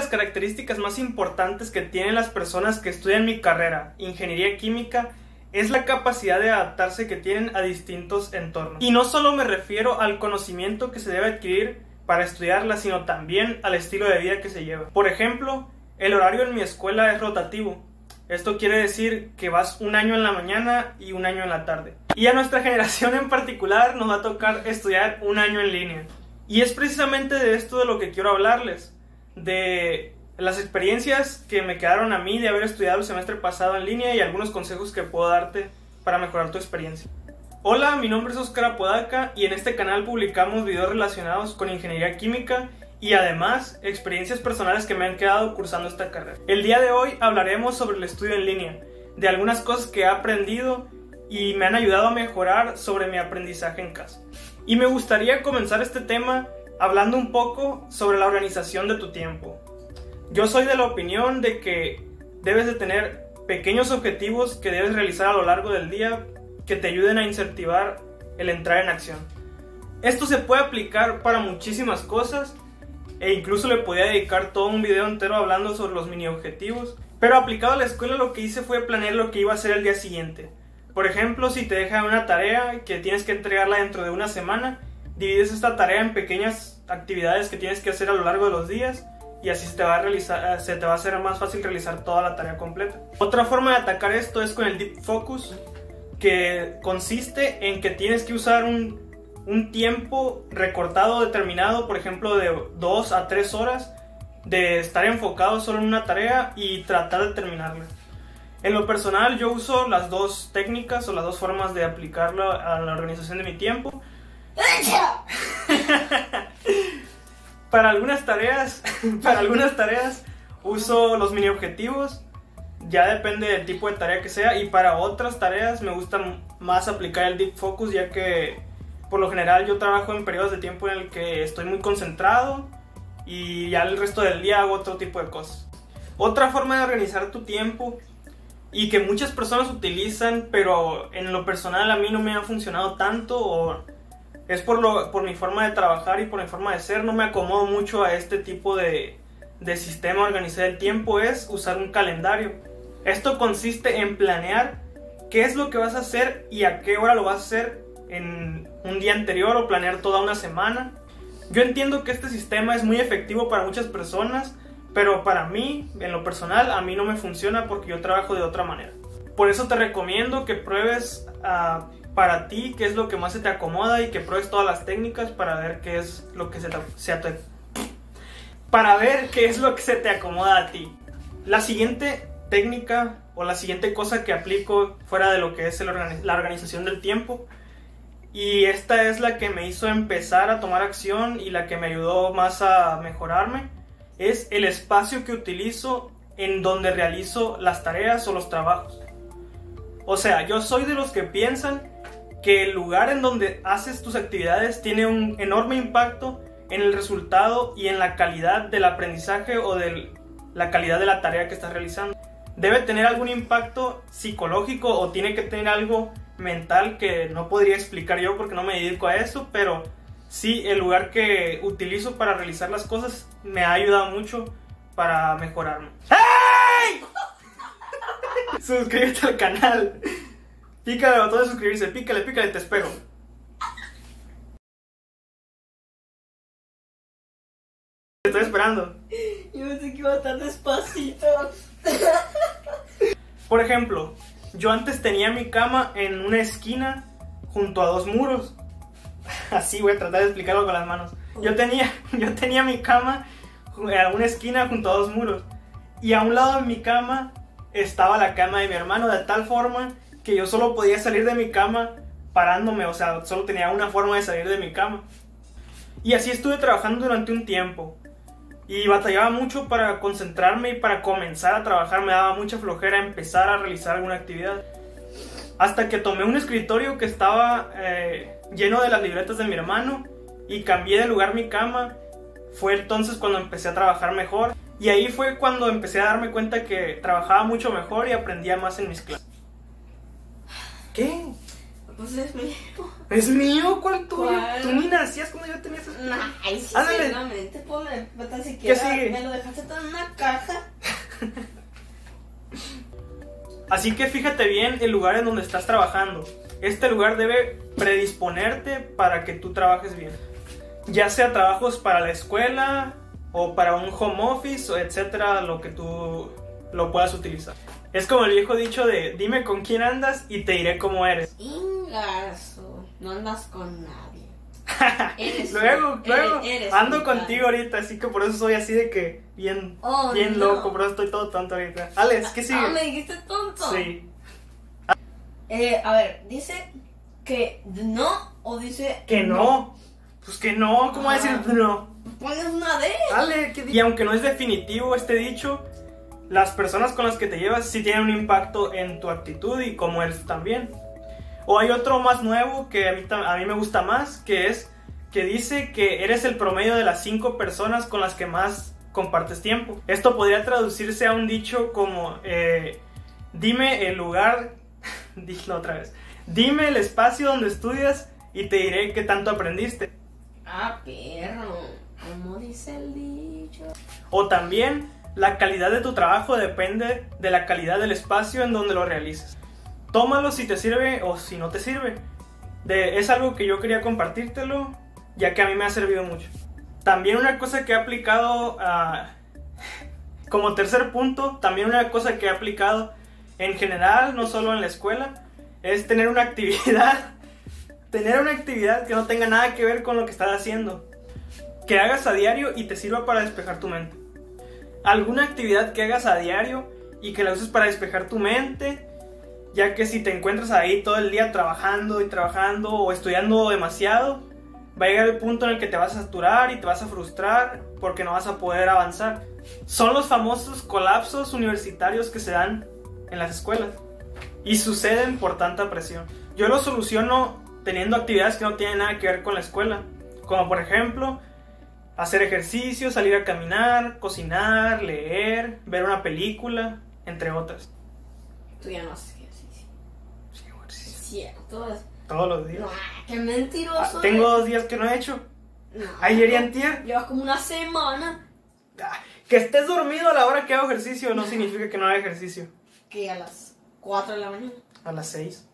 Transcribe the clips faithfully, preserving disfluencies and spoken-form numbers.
las características más importantes que tienen las personas que estudian mi carrera, ingeniería química, es la capacidad de adaptarse que tienen a distintos entornos. Y no solo me refiero al conocimiento que se debe adquirir para estudiarla, sino también al estilo de vida que se lleva. Por ejemplo, el horario en mi escuela es rotativo. Esto quiere decir que vas un año en la mañana y un año en la tarde. Y a nuestra generación en particular nos va a tocar estudiar un año en línea. Y es precisamente de esto de lo que quiero hablarles. De las experiencias que me quedaron a mí de haber estudiado el semestre pasado en línea y algunos consejos que puedo darte para mejorar tu experiencia. Hola, mi nombre es Oscar Apodaca y en este canal publicamos videos relacionados con ingeniería química y además experiencias personales que me han quedado cursando esta carrera. El día de hoy hablaremos sobre el estudio en línea, de algunas cosas que he aprendido y me han ayudado a mejorar sobre mi aprendizaje en casa. Y me gustaría comenzar este tema hablando un poco sobre la organización de tu tiempo. Yo soy de la opinión de que debes de tener pequeños objetivos que debes realizar a lo largo del día que te ayuden a incentivar el entrar en acción. Esto se puede aplicar para muchísimas cosas e incluso le podía dedicar todo un video entero hablando sobre los mini objetivos, pero aplicado a la escuela lo que hice fue planear lo que iba a hacer el día siguiente. Por ejemplo, si te dejan una tarea que tienes que entregarla dentro de una semana, divides esta tarea en pequeñas actividades que tienes que hacer a lo largo de los días y así se te va a realizar, se te va a hacer más fácil realizar toda la tarea completa. Otra forma de atacar esto es con el Deep Focus, que consiste en que tienes que usar un, un tiempo recortado determinado, por ejemplo de dos a tres horas, de estar enfocado solo en una tarea y tratar de terminarla. En lo personal yo uso las dos técnicas o las dos formas de aplicarlo a la organización de mi tiempo. Para algunas tareas, para algunas tareas uso los mini objetivos. Ya depende del tipo de tarea que sea, y para otras tareas me gusta más aplicar el Deep Focus, ya que por lo general yo trabajo en periodos de tiempo en el que estoy muy concentrado y ya el resto del día hago otro tipo de cosas. Otra forma de organizar tu tiempo y que muchas personas utilizan, pero en lo personal a mí no me ha funcionado tanto, o es por, lo, por mi forma de trabajar y por mi forma de ser, no me acomodo mucho a este tipo de, de sistema de organizar el tiempo, es usar un calendario. Esto consiste en planear qué es lo que vas a hacer y a qué hora lo vas a hacer en un día anterior, o planear toda una semana. Yo entiendo que este sistema es muy efectivo para muchas personas, pero para mí, en lo personal, a mí no me funciona porque yo trabajo de otra manera. Por eso te recomiendo que pruebes uh, para ti qué es lo que más se te acomoda y que pruebes todas las técnicas para ver qué es lo que se te, se te, para ver qué es lo que se te acomoda a ti. La siguiente técnica o la siguiente cosa que aplico fuera de lo que es el organiz- la organización del tiempo, y esta es la que me hizo empezar a tomar acción y la que me ayudó más a mejorarme, es el espacio que utilizo en donde realizo las tareas o los trabajos. O sea, yo soy de los que piensan que el lugar en donde haces tus actividades tiene un enorme impacto en el resultado y en la calidad del aprendizaje o de la calidad de la tarea que estás realizando. Debe tener algún impacto psicológico o tiene que tener algo mental que no podría explicar yo porque no me dedico a eso, pero sí, el lugar que utilizo para realizar las cosas me ha ayudado mucho para mejorarme. ¡Hey! Suscríbete al canal. Pícale al botón de suscribirse, pícale, pícale, te espero. Te estoy esperando. Yo pensé que iba tan despacito. Por ejemplo, yo antes tenía mi cama en una esquina junto a dos muros. Así voy a tratar de explicarlo con las manos. Yo tenía, yo tenía mi cama en una esquina junto a dos muros. Y a un lado de mi cama estaba la cama de mi hermano, de tal forma que yo solo podía salir de mi cama parándome. O sea, solo tenía una forma de salir de mi cama. Y así estuve trabajando durante un tiempo. Y batallaba mucho para concentrarme y para comenzar a trabajar. Me daba mucha flojera empezar a realizar alguna actividad. Hasta que tomé un escritorio que estaba eh, lleno de las libretas de mi hermano y cambié de lugar mi cama. Fue entonces cuando empecé a trabajar mejor. Y ahí fue cuando empecé a darme cuenta que trabajaba mucho mejor y aprendía más en mis clases. ¿Qué? Pues es mío. ¿Es mío? ¿Cuál tuyo? ¿Cuál? Tú ni nacías cuando yo tenía esas. Ay, sí, Ándale. seguramente, ponme, pues, tan siquiera sigue? me lo dejaste todo en una caja. Así que fíjate bien el lugar en donde estás trabajando. Este lugar debe predisponerte para que tú trabajes bien. Ya sea trabajos para la escuela o para un home office, o etcétera, lo que tú lo puedas utilizar. Es como el viejo dicho de dime con quién andas y te diré cómo eres. Ingazo, no andas con nadie. Eres luego, tú, luego, eres- eres ando mi contigo ahorita, así que por eso soy así de que bien, Oh, bien no. loco, pero estoy todo tonto ahorita. Alex, ¿qué sigue? Ah, me dijiste tonto. Sí. Eh, a ver, dice que no o dice Que no. Pues que no, ¿cómo va a decir Ah. no? Pones una D. Dale, ¿qué di- y aunque no es definitivo este dicho, las personas con las que te llevas sí tienen un impacto en tu actitud y cómo eres también. O hay otro más nuevo que a mí, tam- a mí me gusta más, que es que dice que eres el promedio de las cinco personas con las que más compartes tiempo. Esto podría traducirse a un dicho como eh, dime el lugar, dilo otra vez, dime el espacio donde estudias y te diré qué tanto aprendiste. Ah, perro. ¿Cómo dice el dicho? O también, la calidad de tu trabajo depende de la calidad del espacio en donde lo realices. Tómalo si te sirve o si no te sirve. De, es algo que yo quería compartírtelo, ya que a mí me ha servido mucho. También una cosa que he aplicado, a, como tercer punto, también una cosa que he aplicado en general, no solo en la escuela, es tener una actividad, tener una actividad que no tenga nada que ver con lo que estás haciendo. Que hagas a diario y te sirva para despejar tu mente. Alguna actividad que hagas a diario y que la uses para despejar tu mente, ya que si te encuentras ahí todo el día trabajando y trabajando o estudiando demasiado, va a llegar el punto en el que te vas a saturar y te vas a frustrar porque no vas a poder avanzar. Son los famosos colapsos universitarios que se dan en las escuelas y suceden por tanta presión. Yo lo soluciono teniendo actividades que no tienen nada que ver con la escuela, como por ejemplo hacer ejercicio, salir a caminar, cocinar, leer, ver una película, entre otras. Tú ya no haces ejercicio. Sí, ejercicio. Es cierto. es- Todos los días. No, qué mentiroso. Ah, tengo eres. dos días que no he hecho. No. Ayer y antier. Llevas como una semana Ah, que estés dormido a la hora que hago ejercicio no significa que no haga ejercicio. que a las cuatro de la mañana. A las seis.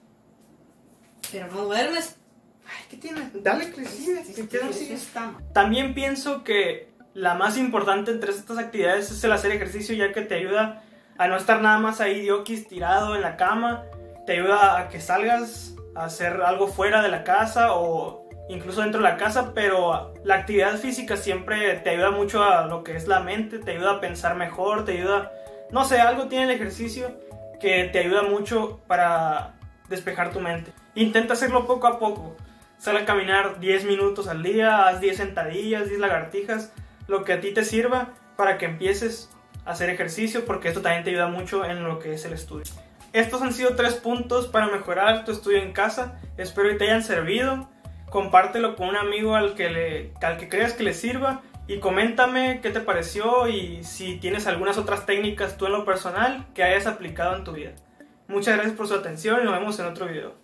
Pero no duermes. Ay, ¿qué tiene? Dale, que sigue. Este ¿Qué no ejercicio sigue? está mal. También pienso que la más importante entre estas actividades es el hacer ejercicio, ya que te ayuda a no estar nada más ahí dioquis tirado en la cama. Te ayuda a que salgas a hacer algo fuera de la casa o incluso dentro de la casa, pero la actividad física siempre te ayuda mucho a lo que es la mente, te ayuda a pensar mejor, te ayuda, no sé, algo tiene el ejercicio que te ayuda mucho para despejar tu mente. Intenta hacerlo poco a poco. Sal a caminar diez minutos al día, haz diez sentadillas, diez lagartijas, lo que a ti te sirva para que empieces a hacer ejercicio, porque esto también te ayuda mucho en lo que es el estudio. Estos han sido tres puntos para mejorar tu estudio en casa. Espero que te hayan servido. Compártelo con un amigo al que, le, al que creas que le sirva y coméntame qué te pareció y si tienes algunas otras técnicas tú en lo personal que hayas aplicado en tu vida. Muchas gracias por su atención y nos vemos en otro video.